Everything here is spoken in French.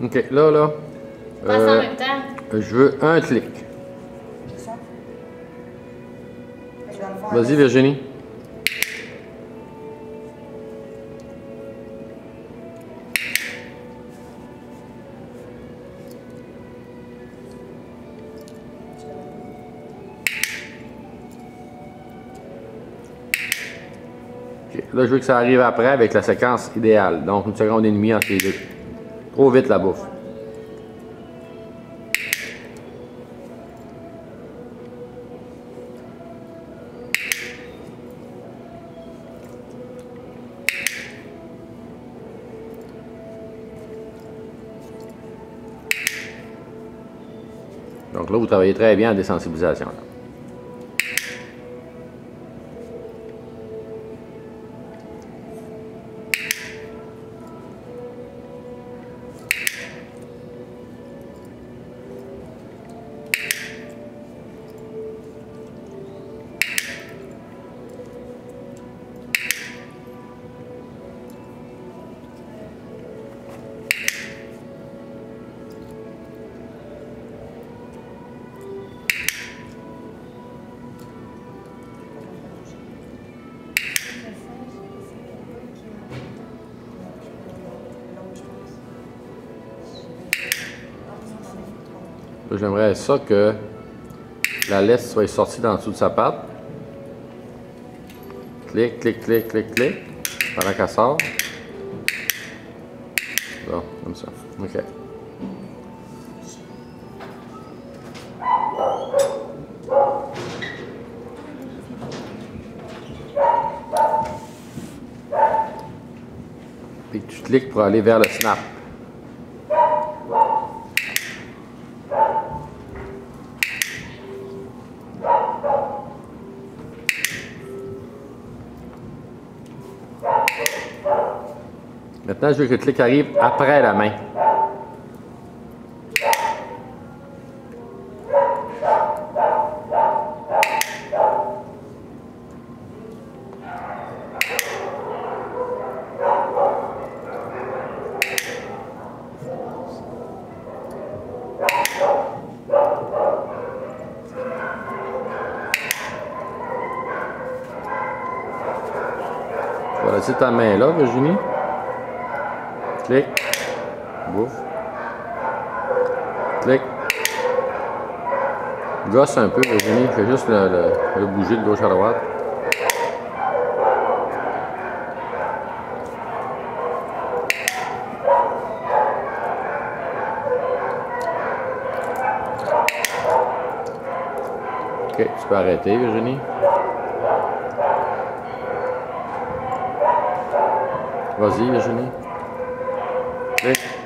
OK, là. Passe en même temps. Je veux un clic. C'est ça? Je vais le faire. Vas-y, Virginie. OK, là, je veux que ça arrive après avec la séquence idéale. Donc, 1,5 seconde entre les deux. Trop vite, la bouffe. Donc là, vous travaillez très bien en désensibilisation. Là. J'aimerais ça que la laisse soit sortie d'en dessous de sa patte. Clic, clic, clic, clic, clic. Pendant qu'elle sort. Bon, comme ça. OK. Puis tu cliques pour aller vers le snap. Maintenant, je veux que le clic arrive après la main. Tu vas laisser ta main là, Virginie. Clic. Bouffe. Clic. Gosse un peu, Virginie. Fais juste le bouger de gauche à droite. OK, tu peux arrêter, Virginie. Vas-y, Virginie. Clic.